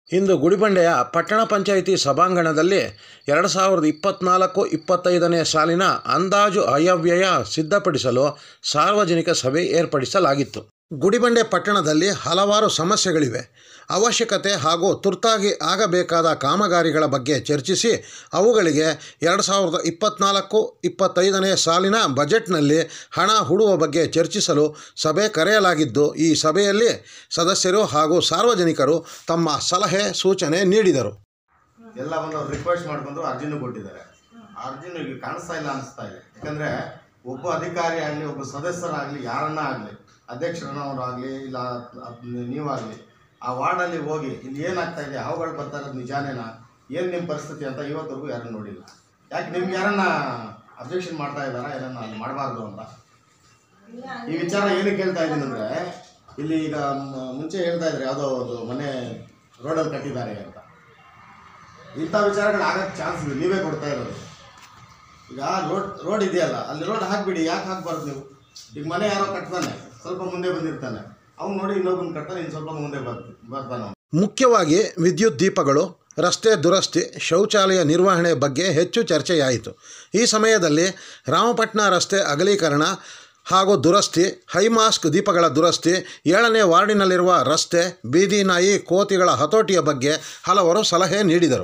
ಇಂದು ಗುಡಿಬಂಡೆಯ ಪಟ್ಟಣ ಪಂಚಾಯಿತಿ ಸಭಾಂಗಣದಲ್ಲಿ 2024-25ನೇ ಸಾಲಿನ ಅಂದಾಜು ಆಯವ್ಯಯ ಸಿದ್ಧಪಡಿಸಲು ಸಾರ್ವಜನಿಕ ಸಭೆ ಏರ್ಪಡಿಸಲಾಗಿತ್ತು. ಗುಡಿಬಂಡೆ ಪಟ್ಟಣದಲ್ಲಿ ಹಲವಾರು ಸಮಸ್ಯೆಗಳಿವೆ. ಅವಶ್ಯಕತೆ ಹಾಗೂ ತುರ್ತಾಗಿ ಆಗಬೇಕಾದ ಕಾಮಗಾರಿಗಳ ಬಗ್ಗೆ ಚರ್ಚಿಸಿ ಅವುಗಳಿಗೆ 2024-25ನೇ ಸಾಲಿನ ಬಜೆಟ್ನಲ್ಲಿ ಹಣ ಹೂಡುವ ಬಗ್ಗೆ ಚರ್ಚಿಸಲು ಸಭೆ ಕರೆಯಲಾಗಿದ್ದು, ಈ ಸಭೆಯಲ್ಲಿ ಸದಸ್ಯರು ಹಾಗೂ ಸಾರ್ವಜನಿಕರು ತಮ್ಮ ಸಲಹೆ ಸೂಚನೆ ನೀಡಿದರು. ಎಲ್ಲ ಒಂದು ರಿಕ್ವೆಸ್ಟ್ ಮಾಡ್ಕೊಂಡು ಅರ್ಜಿನೂ ಕೊಟ್ಟಿದ್ದಾರೆ. ಅರ್ಜಿನೂ ಈಗ ಕಾಣಿಸ್ತಾ ಇಲ್ಲ ಅನಿಸ್ತಾ ಇದೆ. ಯಾಕಂದರೆ ಒಬ್ಬ ಅಧಿಕಾರಿ ಆಗಲಿ, ಒಬ್ಬ ಸದಸ್ಯರಾಗಲಿ, ಯಾರನ್ನ ಆಗಲಿ, ಅಧ್ಯಕ್ಷರನ್ನವರಾಗಲಿ ಇಲ್ಲ ನೀವಾಗಲಿ ಆ ವಾರ್ಡಲ್ಲಿ ಹೋಗಿ ಇಲ್ಲಿ ಏನಾಗ್ತಾ ಇದೆ, ಹಾವುಗಳು ಬರ್ತಾ ಇರೋದು ನಿಜಾನೇನಾ, ಏನು ನಿಮ್ಮ ಪರಿಸ್ಥಿತಿ ಅಂತ ಇವತ್ತರೆಗೂ ಯಾರನ್ನು ನೋಡಿಲ್ಲ. ಯಾಕೆ ನಿಮ್ಗೆ ಯಾರನ್ನ ಅಬ್ಜೆಕ್ಷನ್ ಮಾಡ್ತಾ ಇದ್ದಾರಾ, ಏನನ್ನ ಅಲ್ಲಿ ಮಾಡಬಾರ್ದು ಅಂತ ಈ ವಿಚಾರ ಏನಕ್ಕೆ ಹೇಳ್ತಾ ಇದ್ದೀನಿ ಅಂದರೆ, ಇಲ್ಲಿ ಈಗ ಮುಂಚೆ ಹೇಳ್ತಾ ಇದ್ದಾರೆ ಯಾವುದೋ ಒಂದು ಮನೆ ರೋಡಲ್ಲಿ ಕಟ್ಟಿದ್ದಾರೆ ಅಂತ. ಇಂಥ ವಿಚಾರಗಳು ಆಗೋಕ್ಕೆ ಚಾನ್ಸ್ ಇದೆ, ನೀವೇ ಕೊಡ್ತಾ ಇರೋದು. ಈಗ ರೋಡ್ ಇದೆಯಲ್ಲ, ಅಲ್ಲಿ ರೋಡ್ ಹಾಕ್ಬಿಡಿ. ಯಾಕೆ ಹಾಕ್ಬಾರ್ದು ನೀವು? ಈಗ ಮನೆ ಯಾರೋ ಕಟ್ತಾನೆ, ಸ್ವಲ್ಪ ಮುಂದೆ ಬಂದಿರ್ತಾನೆ, ಅವ್ನು ನೋಡಿ ಇನ್ನೊಬ್ಬನ ಕಟ್ತಾನೆ, ಇನ್ನು ಸ್ವಲ್ಪ ಮುಂದೆ ಬರ್ತಾನೆ. ಮುಖ್ಯವಾಗಿ ವಿದ್ಯುತ್ ದೀಪಗಳು, ರಸ್ತೆ ದುರಸ್ತಿ, ಶೌಚಾಲಯ ನಿರ್ವಹಣೆ ಬಗ್ಗೆ ಹೆಚ್ಚು ಚರ್ಚೆಯಾಯಿತು. ಈ ಸಮಯದಲ್ಲಿ ರಾಮಪಟ್ಟಣ ರಸ್ತೆ ಅಗಲೀಕರಣ ಹಾಗೂ ದುರಸ್ತಿ, ಹೈಮಾಸ್ಕ್ ದೀಪಗಳ ದುರಸ್ತಿ, 7ನೇ ವಾರ್ಡಿನಲ್ಲಿರುವ ರಸ್ತೆ, ಬೀದಿ ನಾಯಿ, ಕೋತಿಗಳ ಹತೋಟಿಯ ಬಗ್ಗೆ ಹಲವರು ಸಲಹೆ ನೀಡಿದರು.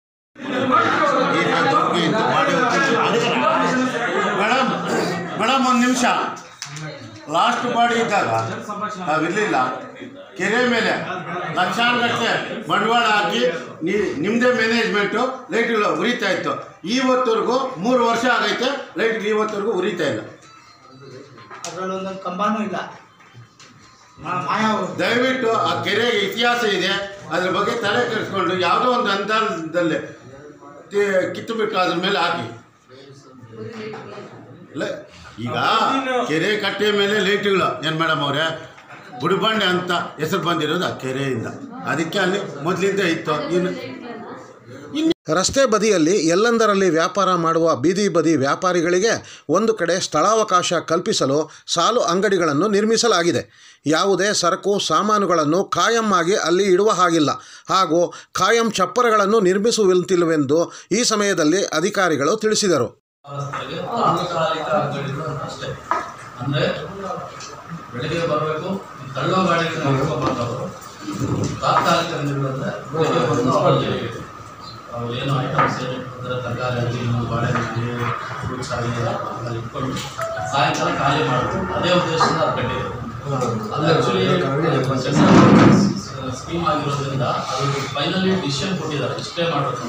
ಮೇಡಮ್ ಒಂದು ನಿಮಿಷ, ಲಾಸ್ಟ್ ಬಾಡಿ ಇದ್ದಾಗ ನಾವಿರಲಿಲ್ಲ, ಕೆರೆ ಮೇಲೆ ಲಕ್ಷಾನುಗಟ್ಟಲೆ ಬಂಡವಾಳ ಹಾಕಿ ನಿಮ್ಮದೇ ಮ್ಯಾನೇಜ್ಮೆಂಟು ಲೈಟ್ಗಳು ಉರಿತಾ ಇತ್ತು. ಇವತ್ತವರೆಗೂ 3 ವರ್ಷ ಆಗೈತೆ, ಲೈಟ್ಗಳು ಇವತ್ತವರೆಗೂ ಉರಿತಾ ಇಲ್ಲ. ಅದರಲ್ಲಿ ಒಂದೊಂದು ಕಂಬನೂ ಇಲ್ಲ. ದಯವಿಟ್ಟು ಆ ಕೆರೆಗೆ ಇತಿಹಾಸ ಇದೆ, ಅದ್ರ ಬಗ್ಗೆ ತಲೆ ಕೆಡಿಸ್ಕೊಂಡು ಯಾವುದೋ ಒಂದು ಹಂತದಲ್ಲಿ ಕಿತ್ತುಬಿಟ್ಟು ಅದ್ರ ಮೇಲೆ ಹಾಕಿ. ಈಗ ಕೆರೆ ಕಟ್ಟೆ ಮೇಲೆ ಲೈಟ್ಗಳು ಏನು ಮೇಡಮ್ ಅವರೇ, ಗುಡಿಬಂಡೆ ಅಂತ ಹೆಸರು ಬಂದಿರೋದು ಆ ಕೆರೆಯಿಂದ. ಅದಕ್ಕೆ ಅಲ್ಲಿ ಮೊದಲಿಂದ ಇತ್ತು. ರಸ್ತೆ ಬದಿಯಲ್ಲಿ ಎಲ್ಲೆಂದರಲ್ಲಿ ವ್ಯಾಪಾರ ಮಾಡುವ ಬೀದಿ ಬದಿ ವ್ಯಾಪಾರಿಗಳಿಗೆ ಒಂದು ಕಡೆ ಸ್ಥಳಾವಕಾಶ ಕಲ್ಪಿಸಲು ಸಾಲು ಅಂಗಡಿಗಳನ್ನು ನಿರ್ಮಿಸಲಾಗಿದೆ. ಯಾವುದೇ ಸರಕು ಸಾಮಾನುಗಳನ್ನು ಕಾಯಂ ಆಗಿ ಅಲ್ಲಿ ಇಡುವ ಹಾಗಿಲ್ಲ ಹಾಗೂ ಕಾಯಂ ಚಪ್ಪರಗಳನ್ನು ನಿರ್ಮಿಸುವಂತಿಲ್ಲವೆಂದು ಈ ಸಮಯದಲ್ಲಿ ಅಧಿಕಾರಿಗಳು ತಿಳಿಸಿದರು. ಬೆಳಗ್ಗೆ ಬರಬೇಕು, ತಳ್ಳೋ ಗಾಡಿ ತಾತ್ಕಾಲಿಕ ಏನು ಐಟಮ್ಸ್ ಅದರ ತರಕಾರಿ ಆಗಲಿ, ಬಾಳೆಹಣ್ಣು, ಫ್ರೂಟ್ಸ್ ಆಗಲಿ ಅಲ್ಲಿ ಇಟ್ಕೊಂಡು ಸಾಯಂಕಾಲ ಖಾಲಿ ಮಾಡಬೇಕು. ಅದೇ ಉದ್ದೇಶದಿಂದ ಅದು ಕಟ್ಟಿದೆ. ಅದು ಆ್ಯಕ್ಚುಲಿ ಸ್ಕೀಮ್ ಆಗಿರೋದ್ರಿಂದ ಅದು ಫೈನಲಿ ಡಿಸಿಷನ್ ಕೊಟ್ಟಿದ್ದಾರೆ, ಇಷ್ಟೇ ಮಾಡಬೇಕು.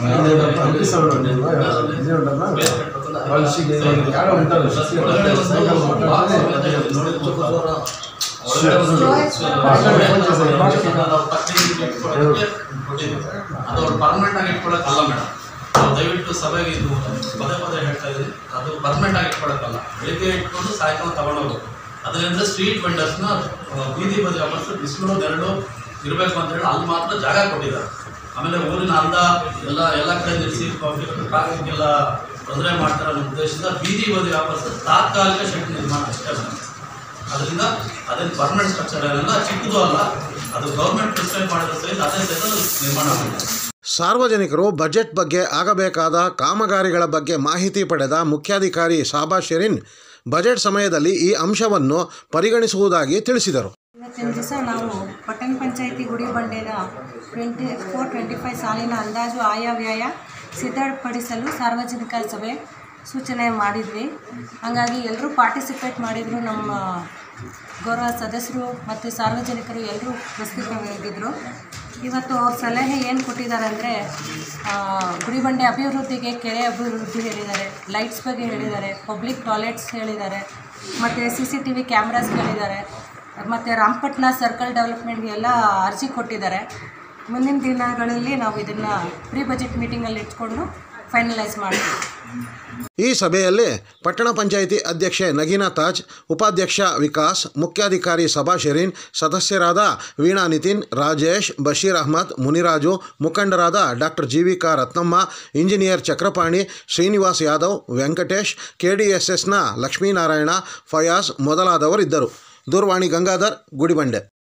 ಅದು ಅವ್ರು ಪರ್ಮನೆಂಟ್ ಆಗಿ ಇಟ್ಕೊಳ್ಳೋಕ್ಕಲ್ಲ ಮೇಡಮ್. ನಾವು ದಯವಿಟ್ಟು ಸಭೆಗೆ ಇದು ಪದೇ ಹೇಳ್ತಾ ಇದ್ದೀವಿ, ಅದು ಪರ್ಮನೆಂಟ್ ಆಗಿ ಇಟ್ಕೊಳ್ಳೋಕ್ಕಲ್ಲ. ಬೆಳಿಗ್ಗೆ ಇಟ್ಕೊಂಡು ಸಾಯಂಕಾಲ ತಗೊಂಡೋಗ್ಬೇಕು. ಅದರಿಂದ ಸ್ಟ್ರೀಟ್ ವೆಂಡರ್ಸ್ನ ಬೀದಿ ಬದಿ ವ್ಯಾಪಾರಸ್ಥರು ಬಿಸಿಲು ನೆರಳು ಇರಬೇಕು ಅಂತ ಹೇಳಿ ಅಲ್ಲಿ ಮಾತ್ರ ಜಾಗ ಕೊಟ್ಟಿದ್ದಾರೆ. ಆಮೇಲೆ ಊರಿನ ಅಂದ ಎಲ್ಲ ಕಡೆ ನಿಲ್ಲಿಸಿ ಟ್ರಾಫಿಕ್ ಎಲ್ಲ ತೊಂದರೆ ಮಾಡ್ತಾರೆ ಅನ್ನೋ ಉದ್ದೇಶದಿಂದ ಬೀದಿ ಬದಿ ವ್ಯಾಪಾರಸ್ಥರು ತಾತ್ಕಾಲಿಕ ಶೆಡ್ ನಿರ್ಮಾಣ ಅಷ್ಟೇ ಮೇಡಮ್. ಅದರಿಂದ ಅದೇನು ಪರ್ಮನೆಂಟ್ ಸ್ಟ್ರಕ್ಚರ್ ಏನಲ್ಲ, ಚಿಕ್ಕದು ಅಲ್ಲ, ಅದು ಗೌರ್ಮೆಂಟ್ ಪ್ರಿಸ್ಕ್ರೈಬ್ ಮಾಡಿರೋ ಸಹಿತ ಅದೇ ಸಹಿತ ನಿರ್ಮಾಣ ಮಾಡಿದೆ. ಸಾರ್ವಜನಿಕರು ಬಜೆಟ್ ಬಗ್ಗೆ ಆಗಬೇಕಾದ ಕಾಮಗಾರಿಗಳ ಬಗ್ಗೆ ಮಾಹಿತಿ ಪಡೆದ ಮುಖ್ಯಾಧಿಕಾರಿ ಸಾಬಾ ಶೆರಿನ್ ಬಜೆಟ್ ಸಮಯದಲ್ಲಿ ಈ ಅಂಶವನ್ನು ಪರಿಗಣಿಸುವುದಾಗಿ ತಿಳಿಸಿದರು. ಇವತ್ತಿನ ದಿವಸ ನಾವು ಪಟ್ಟಣ ಪಂಚಾಯಿತಿ ಗುಡಿಬಂಡೆಯ 24-25 ಸಾಲಿನ ಅಂದಾಜು ಆಯವ್ಯಯ ಸಿದ್ಧಪಡಿಸಲು ಸಾರ್ವಜನಿಕ ಸಭೆ ಸೂಚನೆ ಮಾಡಿದ್ವಿ. ಹಾಗಾಗಿ ಎಲ್ಲರೂ ಪಾರ್ಟಿಸಿಪೇಟ್ ಮಾಡಿದರು. ನಮ್ಮ ಗೌರವ ಸದಸ್ಯರು ಮತ್ತು ಸಾರ್ವಜನಿಕರು ಎಲ್ಲರೂ ಉಪಸ್ಥಿತವಾಗಿದ್ದರು. ಇವತ್ತು ಅವ್ರ ಸಲಹೆ ಏನು ಕೊಟ್ಟಿದ್ದಾರೆ ಅಂದರೆ, ಗುಡಿಬಂಡೆ ಅಭಿವೃದ್ಧಿಗೆ ಕೆರೆ ಅಭಿವೃದ್ಧಿ ಹೇಳಿದ್ದಾರೆ, ಲೈಟ್ಸ್ ಬಗ್ಗೆ ಹೇಳಿದ್ದಾರೆ, ಪಬ್ಲಿಕ್ ಟಾಯ್ಲೆಟ್ಸ್ ಹೇಳಿದ್ದಾರೆ, ಮತ್ತು CCTV ಕ್ಯಾಮ್ರಾಸ್ ಹೇಳಿದ್ದಾರೆ, ಮತ್ತು ರಾಮಪಟ್ಟಣ ಸರ್ಕಲ್ ಡೆವಲಪ್ಮೆಂಟ್ಗೆ ಎಲ್ಲ ಅರ್ಜಿ ಕೊಟ್ಟಿದ್ದಾರೆ. ಮುಂದಿನ ದಿನಗಳಲ್ಲಿ ನಾವು ಇದನ್ನು ಪ್ರೀ ಬಜೆಟ್ ಮೀಟಿಂಗಲ್ಲಿ ಇಟ್ಕೊಂಡು ಫೈನಲೈಸ್ ಮಾಡ್ತೀವಿ. ಈ ಸಭೆಯಲ್ಲಿ ಪಟ್ಟಣ ಪಂಚಾಯಿತಿ ಅಧ್ಯಕ್ಷೆ ನಗೀನಾ ತಾಜ್, ಉಪಾಧ್ಯಕ್ಷ ವಿಕಾಸ್, ಮುಖ್ಯಾಧಿಕಾರಿ ಸಬಾ ಶೆರಿನ್, ಸದಸ್ಯರಾದ ವೀಣಾ ನಿತಿನ್, ರಾಜೇಶ್, ಬಶೀರ್ ಅಹ್ಮದ್, ಮುನಿರಾಜು, ಮುಖಂಡರಾದ doctor GVK Ratnamma, engineer Chakrapani, Srinivas Yadav, Venkatesh, KDSSನ ಲಕ್ಷ್ಮೀನಾರಾಯಣ, ಫಯಾಜ್ ಮೊದಲಾದವರಿದ್ದರು. ದೂರವಾಣಿ ಗಂಗಾಧರ್, ಗುಡಿಬಂಡೆ.